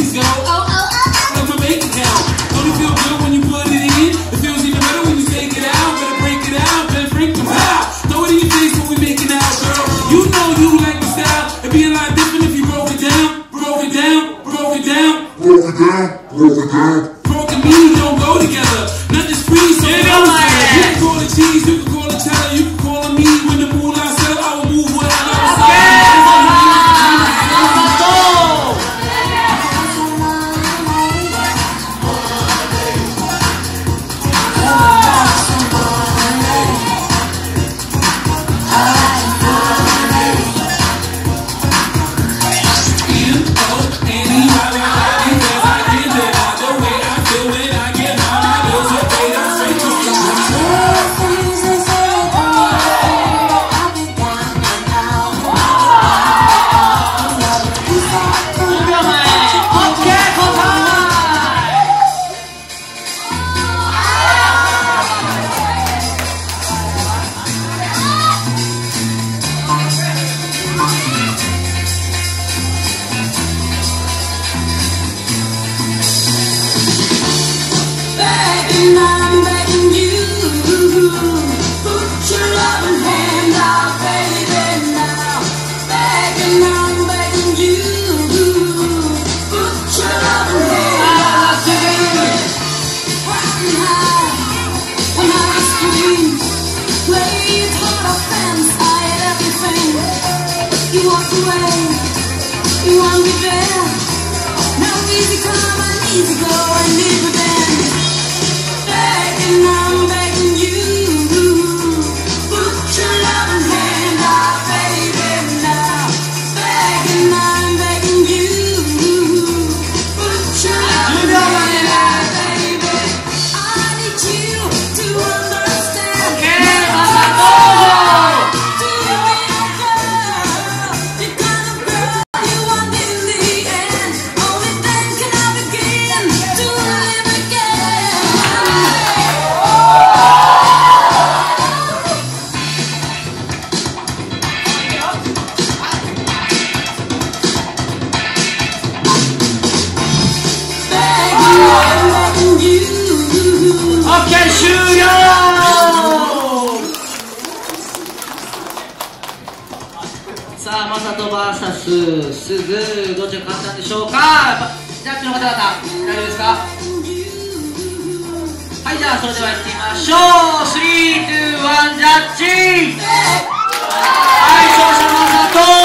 pennies go. Like my bank account. Don't it feel good when you put it in? It feels even better when you take it out. Better break it out, better break them out. Throw it in your face when we making out, girl. You know you like my style. It'd be a lot different if you broke it down, broke it down, broke it down, broke it down, broke it down. Broke and me don't go together. Nothing's free, so you can call it cheese, you can call it cheddar, you can call it me. When the moolah sell, I will move where I さあ、マサト VS すぐどっちが勝ったんでしょうか。ジャッジの方々大丈夫ですか。はい、じゃあそれでは行ってみましょう。3、2、1ジャッジ。はい、勝者マサト。